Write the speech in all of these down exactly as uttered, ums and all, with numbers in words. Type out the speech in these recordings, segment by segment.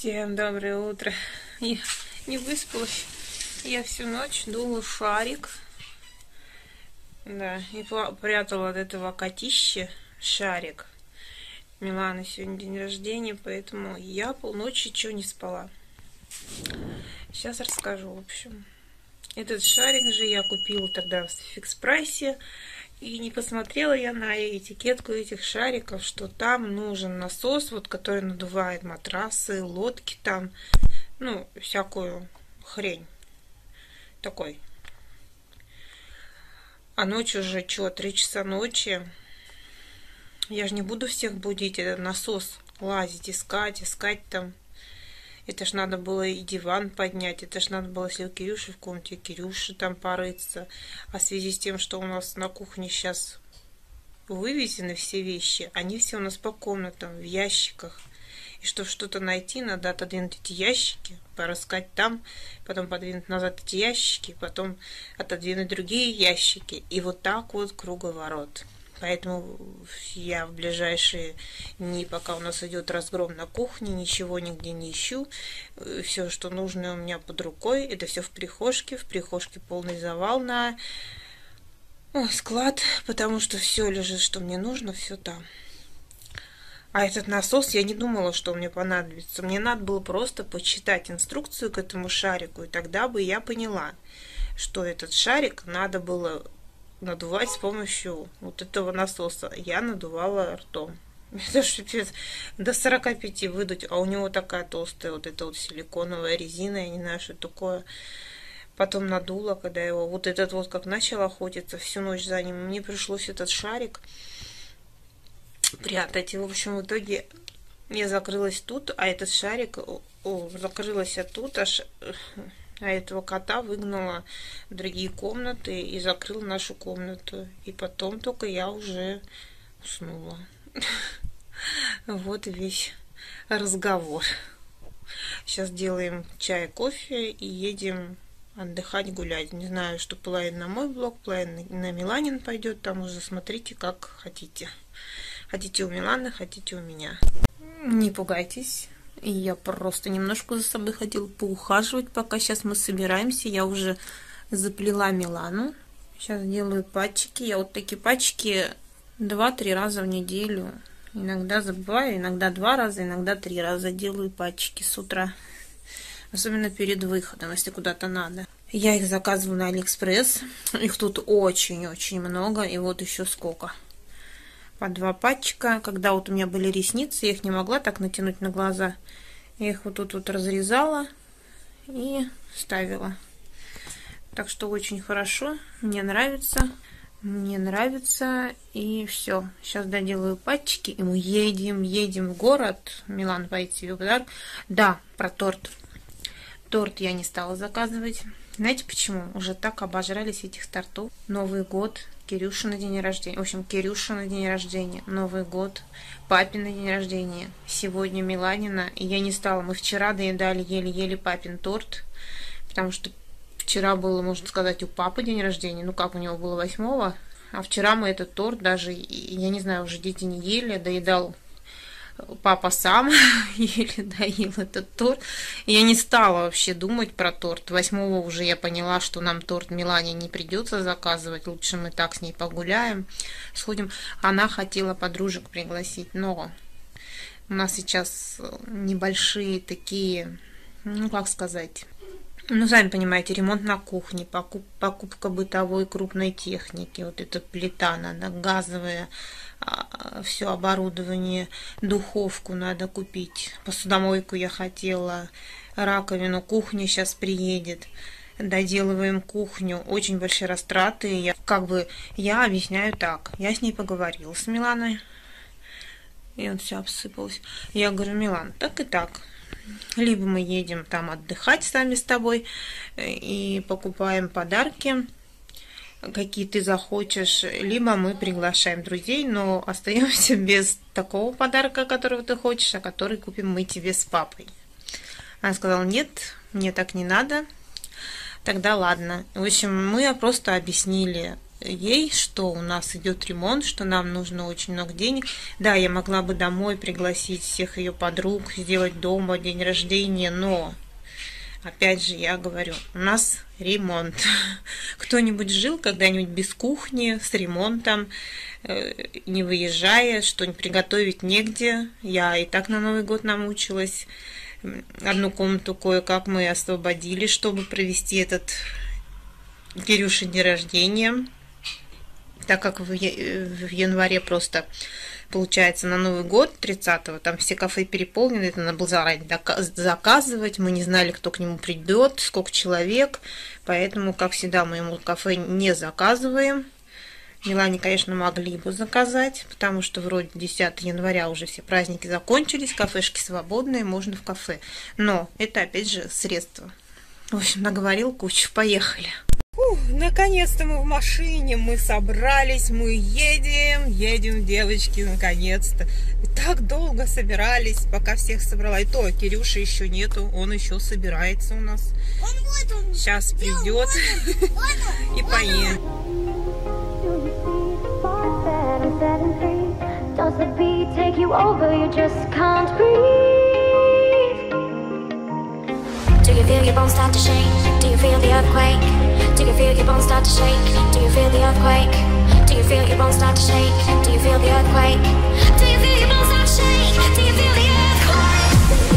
Всем доброе утро. Я не выспалась. Я всю ночь дула шарик. Да, и прятала от этого котища шарик. Милана сегодня день рождения, поэтому я полночи чего не спала. Сейчас расскажу, в общем. Этот шарик же я купила тогда в фикс прайсе. И не посмотрела я на этикетку этих шариков, что там нужен насос, вот, который надувает матрасы, лодки там, ну, всякую хрень. Такой. А ночью уже, что, три часа ночи. Я же не буду всех будить, этот насос лазить, искать, искать там. Это ж надо было и диван поднять, это ж надо было, если у Кирюши в комнате, Кирюши там порыться. А в связи с тем, что у нас на кухне сейчас вывезены все вещи, они все у нас по комнатам, в ящиках. И чтобы что-то найти, надо отодвинуть эти ящики, порыскать там, потом подвинуть назад эти ящики, потом отодвинуть другие ящики. И вот так вот круговорот. Поэтому я в ближайшие дни, пока у нас идет разгром на кухне, ничего нигде не ищу. Все, что нужно у меня под рукой, это все в прихожке. В прихожке полный завал на Ой, склад, потому что все лежит, что мне нужно, все там. А этот насос, я не думала, что мне понадобится. Мне надо было просто почитать инструкцию к этому шарику, и тогда бы я поняла, что этот шарик надо было надувать с помощью вот этого насоса. Я надувала ртом. Это ж пипец. До сорока пяти выдуть, а у него такая толстая вот эта вот силиконовая резина, я не знаю, что это такое. Потом надула, когда его вот этот вот как начал охотиться всю ночь за ним. Мне пришлось этот шарик прятать. И, в общем, в итоге я закрылась тут, а этот шарик, о, закрылась я тут, аж... А этого кота выгнала в другие комнаты и закрыла нашу комнату. И потом только я уже уснула. Вот весь разговор. Сейчас делаем чай, кофе и едем отдыхать, гулять. Не знаю, что план на мой блог, план на Миланин пойдет. Там уже смотрите, как хотите. Хотите у Миланы, хотите у меня. Не пугайтесь. И я просто немножко за собой хотела поухаживать, пока сейчас мы собираемся. Я уже заплела Милану. Сейчас делаю патчики. Я вот такие патчики два-три раза в неделю. Иногда забываю, иногда два раза, иногда три раза делаю патчики с утра. Особенно перед выходом, если куда-то надо. Я их заказываю на Алиэкспресс. Их тут очень-очень много. И вот еще сколько. По два патчика. Когда вот у меня были ресницы, я их не могла так натянуть на глаза. Я их вот тут вот разрезала и ставила. Так что очень хорошо. Мне нравится. Мне нравится. И все. Сейчас доделаю патчики. И мы едем, едем в город. Милан, пойти тебе подарок. Да, про торт. Торт я не стала заказывать. Знаете почему? Уже так обожрались этих тортов. Новый год. Кирюша на день рождения. В общем, Кирюша на день рождения. Новый год. Папин на день рождения. Сегодня Миланина. И я не стала. Мы вчера доедали еле-еле папин торт. Потому что вчера было, можно сказать, у папы день рождения. Ну, как у него было восьмого. А вчера мы этот торт даже, я не знаю, уже дети не ели. Доедал папа сам. Еле доел этот торт. И я не стала вообще думать про торт. Восьмого уже я поняла, что нам торт Милане не придется заказывать. Лучше мы так с ней погуляем. Сходим. Она хотела подружек пригласить. Но у нас сейчас небольшие такие, ну как сказать... Ну, сами понимаете, ремонт на кухне, покуп, покупка бытовой крупной техники. Вот эта плита надо, газовая, все оборудование, духовку надо купить, посудомойку я хотела, раковину, кухня сейчас приедет. Доделываем кухню, очень большие растраты. Я, как бы, я объясняю так. Я с ней поговорила, с Миланой, и он все обсыпалось. Я говорю: Милан, так и так. Либо мы едем там отдыхать сами с тобой и покупаем подарки, какие ты захочешь, либо мы приглашаем друзей, но остаемся без такого подарка, которого ты хочешь, а который купим мы тебе с папой. Она сказала: нет, мне так не надо. Тогда ладно. В общем, мы просто объяснили ей, что у нас идет ремонт, что нам нужно очень много денег. Да, я могла бы домой пригласить всех ее подруг, сделать дома день рождения, но, опять же, я говорю, у нас ремонт. Кто-нибудь жил когда-нибудь без кухни, с ремонтом, не выезжая, что-нибудь приготовить негде? Я и так на Новый год намучилась. Одну комнату кое-как мы освободили, чтобы провести этот Кирюшин день рождения, так как в январе просто, получается, на Новый год тридцатого, там все кафе переполнены, это надо было заранее заказывать, мы не знали, кто к нему придет, сколько человек, поэтому, как всегда, мы ему кафе не заказываем. Милане, конечно, могли бы заказать, потому что вроде десятого января уже все праздники закончились, кафешки свободные, можно в кафе. Но это, опять же, средства. В общем, наговорил кучу, поехали. Фух, наконец-то мы в машине, мы собрались, мы едем, едем, девочки, наконец-то. Так долго собирались, пока всех собрала. И то, Кирюши еще нету, он еще собирается у нас. Он, вот он, сейчас придет и поедет. Does the beat take you over? You just can't breathe. Do you feel your bones start to shake? Do you feel the earthquake? Do you feel your bones start to shake? Do you feel the earthquake? Do you feel your bones start to shake? Do you feel the earthquake? Do you feel your bones start to shake? Do you feel the earthquake?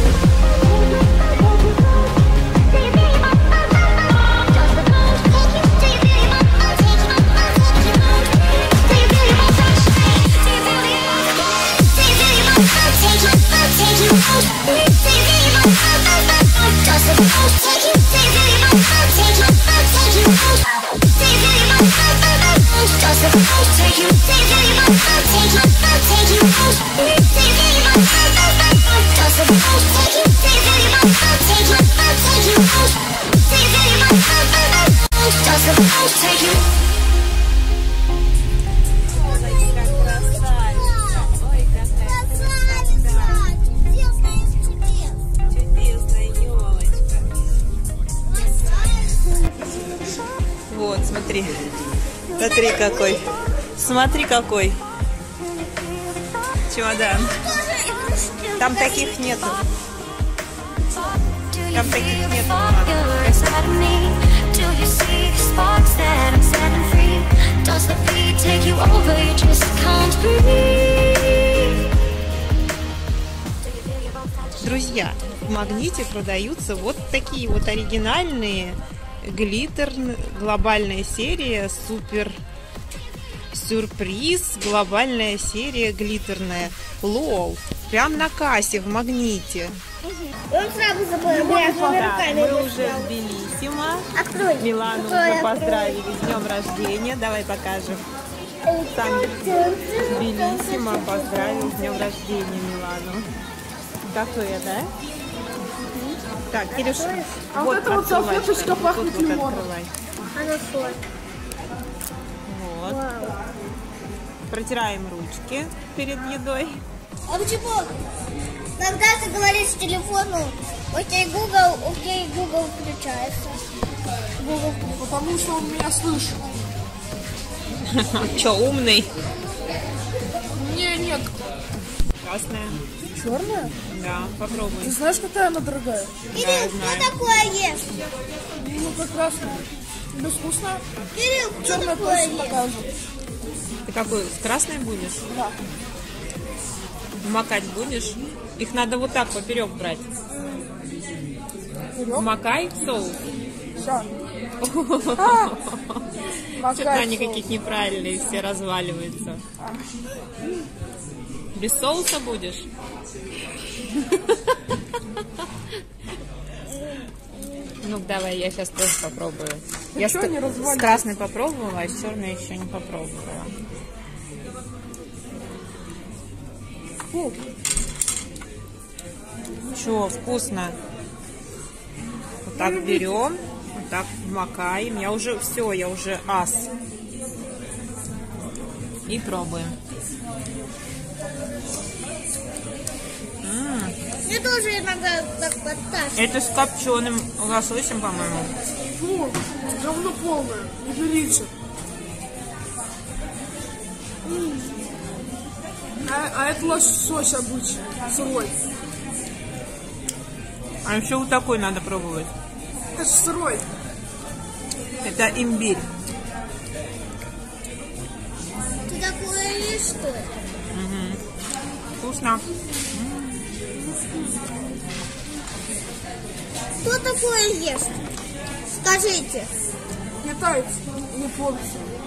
Вот, смотри. Смотри какой. Смотри какой. Чемодан. Там таких нету. Там таких нету. Друзья, в Магните продаются вот такие вот оригинальные глиттер, глобальная серия, супер сюрприз, глобальная серия глиттерная. Лол. Прям на кассе в Магните. Он сразу забыл, я да, мы уже в Белиссимо. Открой. Милану Открой, уже поздравили с днем рождения. Давай покажем. Сам Белиссимо поздравил с днем рождения Милану. Такое, да? Так, Кирюша, а вот, вот эта вот салфеточка пахнет вот, лимоном. открывай. Она соль. Вот. Вау. Протираем ручки перед едой. А почему? Когда ты говоришь к телефону, окей, Google, окей, Google включается. Google, потому что он меня слышит. Че, умный? Не, нет. Красная. Черная? Да, попробуй. Ты знаешь, какая она дорогая? Кирилл, Да, кто знаю. такое ест? Ну, как красная. Тебе вкусно? Кирилл, кто Черная такое точно ест? покажет. Ты какой, с красной будешь? Да. Макать будешь? Их надо вот так поперек брать. Вперед. Макай в соус. Все. Что-то они какие-то неправильные, все разваливаются. Без соуса будешь? Ну давай, я сейчас тоже попробую. Ты Я чё с, не с разваливаешь? красной попробовала, а с черной еще не попробовала. Фу. Че, вкусно? Вот так берем, вот так макаем. Я уже все, я уже ас. И пробуем. М-м. Мне тоже иногда так подташнивает. Это с копченым лососем, по-моему. Фу. Говно полное. Не берите. А, а это лосось обычный, сырой. А еще вот такой надо пробовать. Это сырой. Это имбирь. Ты такое есть, что ли? Угу. Вкусно. Кто такое ест? Скажите. Китайцы, японцы.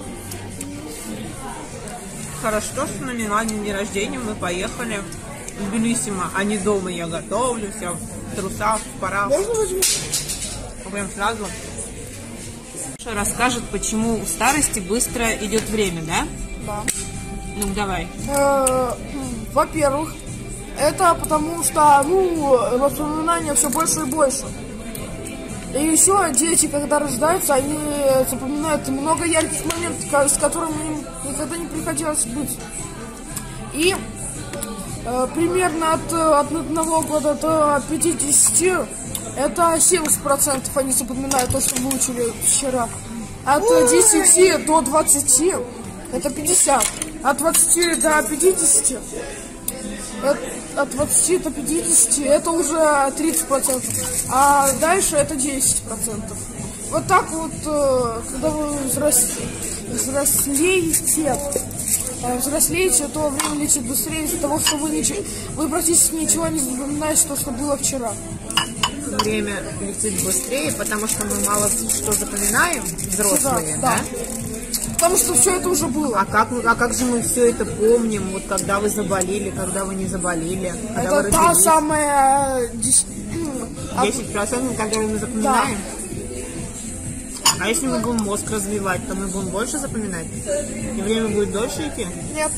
Хорошо, что на Милане день рождения мы поехали в Тбилисимо, а не дома. Я готовлю, все в трусах, в парах. Можно возьму? Прям сразу. Расскажет, почему в старости быстро идет время, да? Да. Ну, давай. Э, Во-первых, это потому что, ну, воспоминания все больше и больше. И еще дети, когда рождаются, они запоминают много ярких моментов, с которыми им никогда не приходилось быть. И э, примерно от, от одного года до пятидесяти это семьдесят процентов они запоминают то, что выучили вчера. От десяти до двадцати это пятьдесят. От двадцати до пятидесяти от двадцати до пятидесяти это уже тридцать процентов, а дальше это десять процентов. Вот так вот, когда вы взрос... взрослеете, взрослеете, то время летит быстрее из-за того, что вы, ничего... вы практически ничего не запоминаете, то, что было вчера. Время летит быстрее, потому что мы мало что запоминаем, взрослые, да? Да, да. Потому что все это уже было. А как, а как же мы все это помним, вот когда вы заболели, когда вы не заболели, когда Это вы та родились? самая... десять процентов, которые мы запоминаем? Да. А если мы будем мозг развивать, то мы будем больше запоминать? И время будет дольше идти? Нет.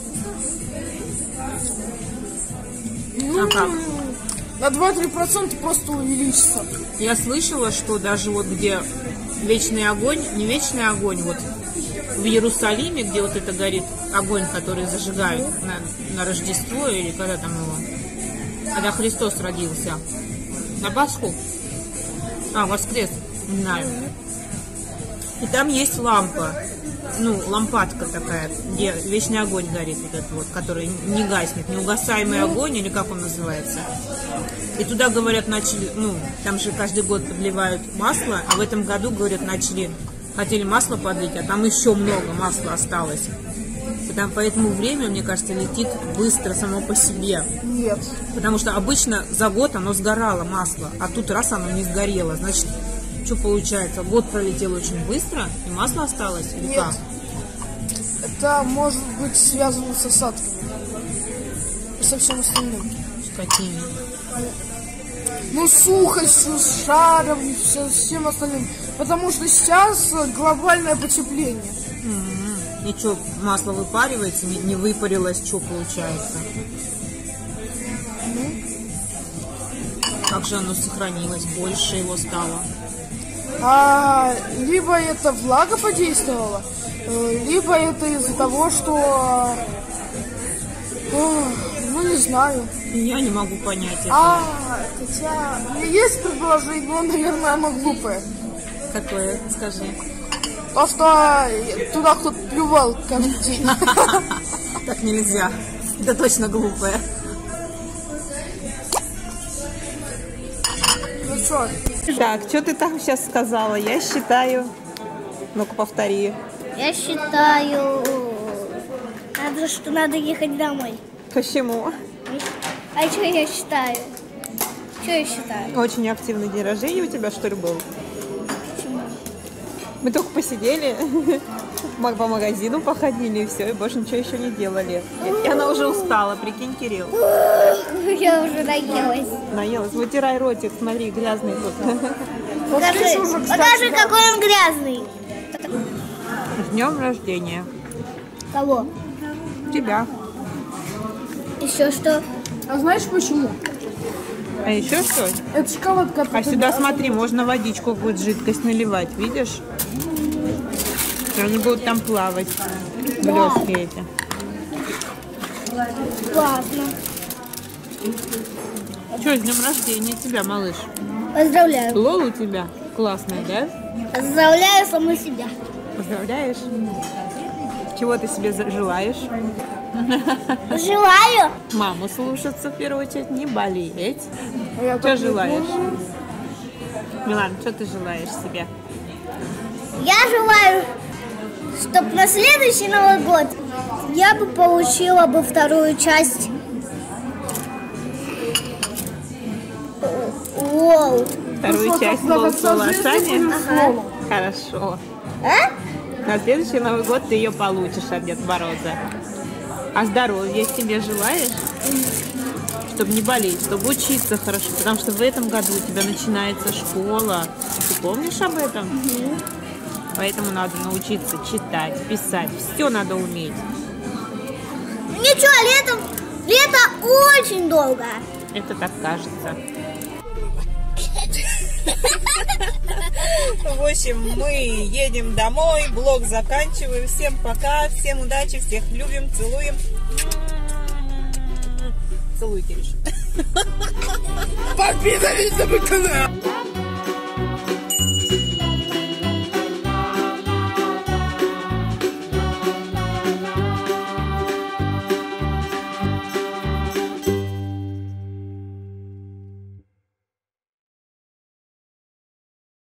А Ну, как? на два-три процента просто увеличится. Я слышала, что даже вот где вечный огонь, не вечный огонь, вот в Иерусалиме, где вот это горит огонь, который зажигают на, на Рождество или когда там его, когда Христос родился, на Пасху, а, воскрес, не знаю. И там есть лампа, ну, лампадка такая, где вечный огонь горит, вот этот вот, который не гаснет, неугасаемый огонь, или как он называется. И туда, говорят, начали, ну, там же каждый год подливают масло, а в этом году, говорят, начали, хотели масло подлить, а там еще много масла осталось. И там поэтому время, мне кажется, летит быстро само по себе. Нет. Потому что обычно за год оно сгорало, масло, а тут раз оно не сгорело, значит, что получается? Год пролетел очень быстро, и масло осталось? Или Нет. как? Это может быть связано с осадками. И со всем остальным. С какими? Ну, сухостью, с шаром, со всем остальным. Потому что сейчас глобальное потепление. Mm-hmm. И что, масло выпаривается, не, не выпарилось, что получается? Mm-hmm. Как же оно сохранилось, больше его стало? А, либо это влага подействовала, либо это из-за того, что... Ну, не знаю. Я не могу понять это. А, хотя... У меня есть предположение, но, наверное, оно глупое. Какое? Скажи. То, что туда кто-то плювал каждый день. Так нельзя. Это точно глупое. Ну что? Так, что ты там сейчас сказала? Я считаю... Ну-ка, повтори. Я считаю, надо, что надо ехать домой. Почему? А что я считаю? Что я считаю? Очень активный день рождения у тебя, что ли, был? Почему? Мы только посидели, по магазину походили, и все, и больше ничего еще не делали. И она уже устала, прикинь, Кирилл. Я уже наелась. Наелась. Вытирай ротик, смотри, грязный тут. Покажи, уже, кстати, покажи да. какой он грязный. С днем рождения. Кого? Тебя. Еще что? А знаешь почему? А еще что? Это шоколадка. А сюда смотри, можно водичку будет жидкость наливать, видишь? И они будут там плавать. Блестки эти. Классно. Что, с днем рождения тебя, малыш? Поздравляю. Лол у тебя классная, да? Поздравляю саму себя. Поздравляешь? Чего ты себе желаешь? Желаю. Маму слушаться в первую очередь, не болеть. Я Что так желаешь? люблю. Милан, что ты желаешь себе? Я желаю, чтобы на следующий Новый год я бы получила бы вторую часть. Воу. Вторую Ну, часть что, «Волк как в созвездие волосане? плюс слово. Хорошо. А? На следующий Новый год ты ее получишь от Деда Мороза. А здоровья себе желаешь? Чтобы не болеть, чтобы учиться хорошо. Потому что в этом году у тебя начинается школа. Ты помнишь об этом? Угу. Поэтому надо научиться читать, писать. Все надо уметь. Ничего, летом, лето очень долго. Это так кажется. В общем, мы едем домой, блог заканчиваем. Всем пока, всем удачи, всех любим, целуем. Целуйте, Риша. Подписывайтесь на мой канал.